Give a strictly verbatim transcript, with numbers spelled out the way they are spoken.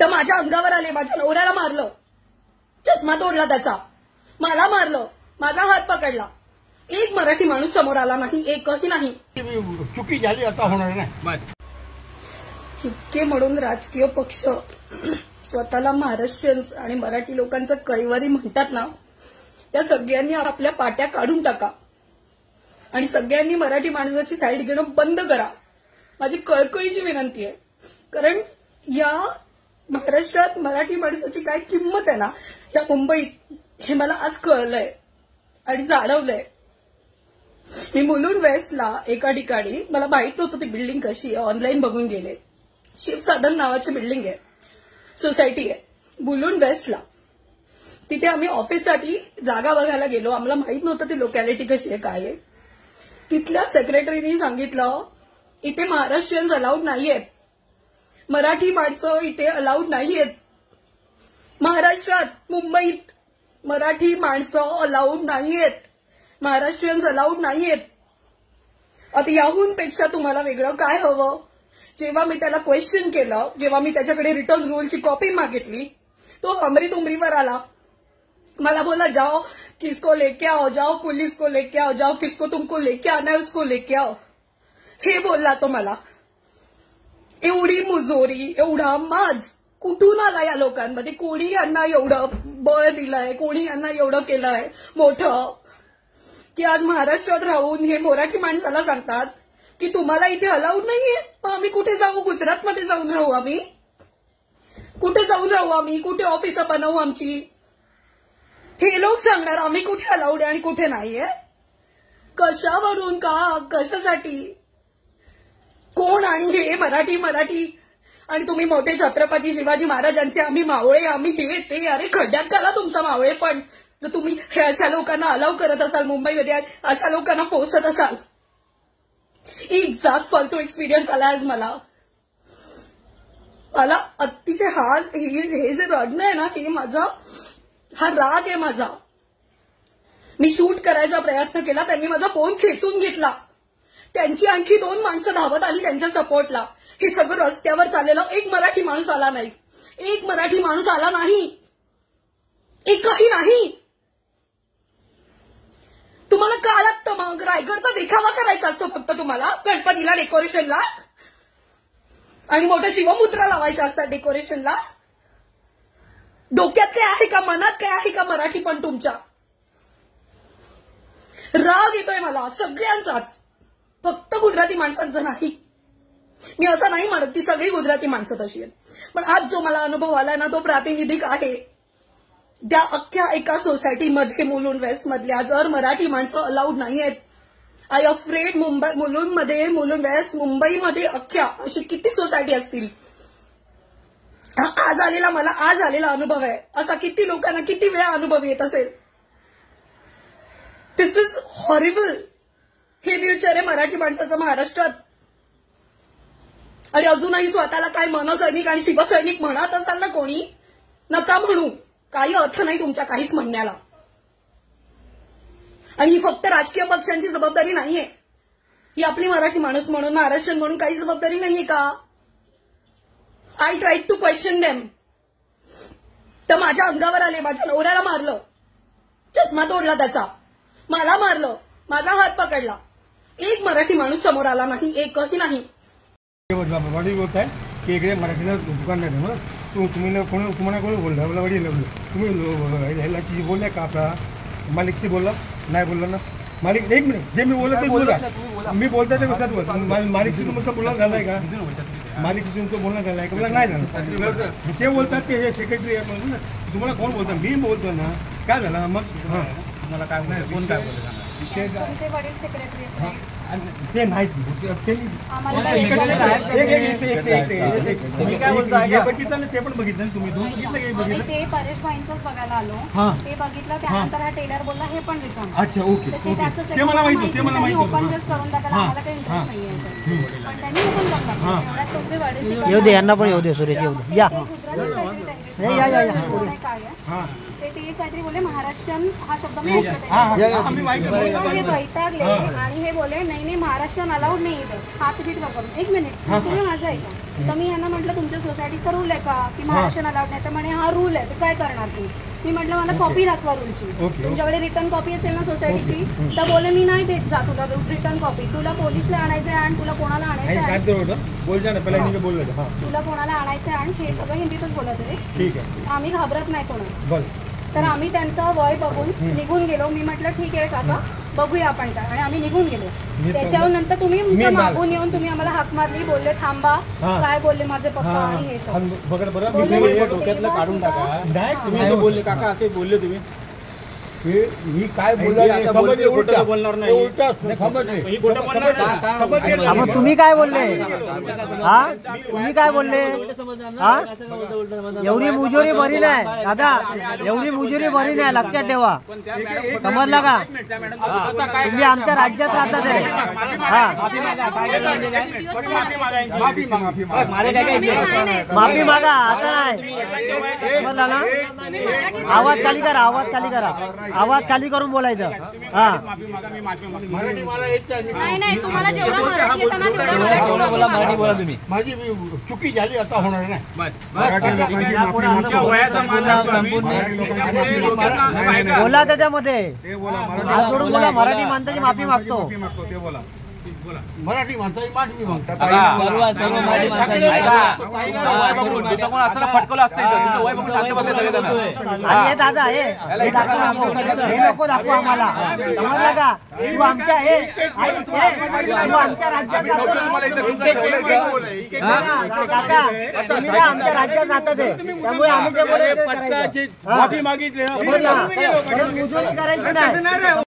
तर माझ्या अंगावर आले, माझ्या नवऱ्याला मारलं, चष्मा तोडला त्याचा, मला मारलं, माझा हात पकडला. एक मराठी माणूस समोर आला नाही, एकही नाही. चुकी झाली आता होणार नाही. बस इतके म्हणून राजकीय पक्ष स्वतःला महाराष्ट्रीयन्स आणि मराठी लोकांचं कैवारी म्हणतात ना, त्या सगळ्यांनी आपल्या पाट्या काढून टाका आणि सगळ्यांनी मराठी माणसाची साईड घेणं बंद करा. माझी कळकळीची विनंती आहे. कारण या महाराष्ट्रात मराठी माणसाची काय किंमत आहे ना, या मुंबईत, हे मला आज कळलंय आणि जाणवलंय. मी मुलुंड वेस्टला एका ठिकाणी, मला माहित नव्हतं ती बिल्डिंग कशी आहे, ऑनलाईन बघून गेले. शिवसाधन नावाची बिल्डिंग आहे, सोसायटी आहे मुलुंड वेस्टला. तिथे आम्ही ऑफिससाठी जागा बघायला गेलो. आम्हाला माहित नव्हतं ती लोकॅलिटी कशी आहे, काय आहे. तिथल्या सेक्रेटरीनी सांगितलं इथे महाराष्ट्रीयन्स अलाउड नाहीयेत, मराठी माणसं इथे अलाउड नाहीयेत. महाराष्ट्रात, मुंबईत मराठी माणसं अलाउड नाहीयेत, महाराष्ट्रीयन्स अलाउड नाहीयेत. आता याहून पेक्षा तुम्हाला वेगळं काय हवं? जेव्हा मी त्याला क्वेश्चन केलं, जेव्हा मी त्याच्याकडे रिटर्न रूलची कॉपी मागितली, तो हमरी तुमरीवर आला. मला बोला जाओ किसको लेके आओ, जाओ पुलिस को लेके आओ, जाओ किसको तुमको लेके आना है उसको लेके आओ, हे बोलला तो मला. एवढी मुजोरी, एवढा माज कुठून आला या लोकांमध्ये? कोणी यांना एवढं बळ दिलंय, कोणी यांना एवढं केलंय मोठं की आज महाराष्ट्रात राहून हे मराठी माणसाला सांगतात की तुम्हाला इथे अलाउड नाहीये. मग आम्ही कुठे जाऊ? गुजरातमध्ये जाऊन राहू आम्ही? कुठे जाऊन राहू आम्ही? कुठे ऑफिस बनवू आमची? हे लोक सांगणार आम्ही कुठे अलाउड आहे आणि कुठे नाहीये. कशावरून? का? कशासाठी? कोण? आणि हे मराठी मराठी आणि तुम्ही मोठे छत्रपती शिवाजी महाराजांचे आम्ही मावळे, आम्ही हे ते. अरे खड्ड्यात घाला तुमचा मावळे. पण जर तुम्ही हे अशा लोकांना अलाव करत असाल, मुंबईमध्ये अशा लोकांना पोहोचत असाल, एक जात फालतू एक्सपिरियन्स आला आज मला. मला अतिशय हा हे जे रडणं आहे ना, हे माझा हा राग आहे माझा. मी शूट करायचा प्रयत्न केला, त्यांनी माझा फोन खेचून घेतला. त्यांची आणखी दोन माणसं धावत आली त्यांच्या सपोर्टला. हे सगळं रस्त्यावर चाललेलं, एक मराठी माणूस आला नाही, एक मराठी माणूस आला नाही, एकही नाही. तुम्हाला का लागतं मग? रायगडचा देखावा करायचा असतो फक्त तुम्हाला, गणपतीला डेकोरेशनला, आणि मोठं शिवमुद्रा लावायच्या असतात डेकोरेशनला. डोक्यात काय आहे का? मनात काय आहे का? मराठी पण तुमच्या राग येतोय मला सगळ्यांचाच, फक्त गुजराती माणसांचा नाही. मी असं नाही म्हणत की सगळी गुजराती माणसं तशी आहेत, पण आज जो मला अनुभव आलाय ना, तो प्रातिनिधिक आहे त्या अख्ख्या एका सोसायटीमध्ये, मुलुंड वेस्ट मधल्या. जर मराठी माणसं अलाउड नाहीयेत, आय अफ्रेड मुंबई, मुलुंडमध्ये, मुलुंड वेस्ट, मुंबईमध्ये अख्ख्या अशी किती सोसायटी असतील. आज आलेला मला आज आलेला अनुभव आहे. असा किती लोकांना किती वेळा अनुभव येत असेल. This is horrible. हे फ्युचर आहे मराठी माणसाचं महाराष्ट्रात. आणि अजूनही स्वतःला काय मनसैनिक आणि शिवसैनिक म्हणत असाल ना कोणी, नका म्हणू. काही अर्थ नाही तुमच्या काहीच म्हणण्याला. आणि ही फक्त राजकीय पक्षांची जबाबदारी नाहीये, ही आपली मराठी माणूस म्हणून, महाराष्ट्र म्हणून काही जबाबदारी नाहीये का? I tried to question them. तर माझ्या अंगावर आले, माझ्या नवऱ्याला मारलं, चष्मा तोडला त्याचा, मला मारलं, माझा हात पकडला. एक मराठी माणूस समोर आला नाही, एकही नाही. वडील होत आहे की इकडे मराठीला दुकान नाही ना, तुम्ही कोणी तुम्हाला कोणी बोलला? मला वडील तुम्ही ह्याची बोलल्या का? आपला मालिकशी बोलला नाही? बोलला ना मालिक. एक मिनिट, जे मी बोलत ते बोला, मी बोलता ते कसं बोलतो. मालिकशी तुमचं बोलणं झालंय का? मालिकशी तुमचं बोलणं झालंय का? मला नाही झालं. ते बोलतात की हे सेक्रेटरी आहे म्हणून. तुम्हाला कोण बोलतात? मी बोलतो ना. काय झालं मग? हां, तुम्हाला काय बोलतो? कोण काय बोलतो? विषय वडील सेक्रेटरी ते नाही बघितलं, ते पण बघितलं तुम्ही? दोन बघितलं. ते परेश भाईंचंच बघायला आलो, ते बघितलं. त्यानंतर हा टेलर बोलला हे पण रिटर्न. अच्छा, ओके. ते मला माहिती होतं, ते मला माहिती होतं. ओपन जस्ट करून टाकायला आम्हाला काही इंटरेस्ट नाहीये, पण त्यांनी ओपन बघला. एवढ्यात तुमचे वडील येऊ दे, यांना पण येऊ दे. सुरेश येऊ दे. या या या या. काय ते ते काहीतरी बोले महाराष्ट्रीयन हा शब्द मी हे वैतागले आणि हे बोले नाही नाही महाराष्ट्रीयन अलाउड नाही इथं. हात बीट वापरून. एक मिनिट, तुम्ही माझं ऐका. तर मी यांना म्हटलं तुमच्या सोसायटीचा रूल आहे का की महाराष्ट्र अलाउड नाही, तर म्हणे हा रूल आहे, तर काय करणार तू? मी म्हटलं मला कॉपी दाखवा रूलची, ओके. तुमच्याकडे रिटर्न कॉपी असेल ना सोसायटीची, तर बोले मी नाही देत जा तुला रिटर्न कॉपी, तुला पोलिसला आणायचं आहे आणि तुला कोणाला आणायचं आहे, बोलजा ना पहिला इनके बोललो हां तुला कोणाला आणायचं आहे, आणि हे सगळं हिंदीतच बोलत होते. ठीक आहे आम्ही घाबरत नाही कोणाला. बोल. तर आम्ही त्यांचा वय बघून निघून गेलो. मी म्हटलं ठीक आहे काका बघूया आपण काय, आणि आम्ही निघून गेलो. त्याच्यावर नंतर तुम्ही तुमच्या मागून येऊन तुम्ही आम्हाला हाक मारली, बोलले थांबा, काय बोलले माझे पप्पा आणि हे सगळं. बघा बरं बोलले, मी तेव्हा डोक्यातलं काढून सुद्धा- टाका. नाही तुम्ही असं बोलले काका, असे बोलले तुम्ही मी काय मी बोलला आता बोलते, खोटं तर बोलणार नाही. उलटा समज नाही. ही खोटं बोलणार नाही. हा, मग तुम्ही काय बोलले? हा तुम्ही काय बोलले? हा एवढी मुजोरी बरी नाही दादा, एवढी मुजोरी बरी नाही, लक्षात ठेवा. पण त्या मॅडम समजला का? त्या मॅडम आता काय तुम्ही आमच्या राज्यात राहतात आहे. हा माफी मागा, माफी मागा. नाही, नाही, माफी मागा, आता नाही. समजला ना? आवाज खाली करा, आवाज खाली करा, आवाज खाली करून बोलायचं. हा माफी मागा, मी माफी मागतो. मराठी मला येत नाही. मी- नाही नाही तुम्हाला जेवढा मराठी येतं ना तेवढा मराठी बोला. माझी चुकी झाली, आता होणार नाही. बस मराठी लोकांची माफी मागतो. तुमच्या वयाचा मान राखतो आम्ही. त्याच्यामुळे लोकांना ऐका. बोला त्याच्यामध्ये, ते बोला हात जोडून बोला, मराठी माणसाची माफी मागतो. माफी मागतो ते बोला. मराठी माणसाची माफी मागतात. फटकवलं असतं वय बघून शांत बसले सगळे जण. आणि हे दादा हे हे दाखवा, हे नको दाखवा आम्हाला. समजला का? तू आमच्या हे आई, हे, तू आमच्या राज्यात राहतो ना? काका तुम्ही ना आमच्या राज्यात राहतात आहे. त्यामुळे आम्ही जे बोलायचं ते करायचं. माफी मागितली. समजला? परत मुजोरी करायची नाही.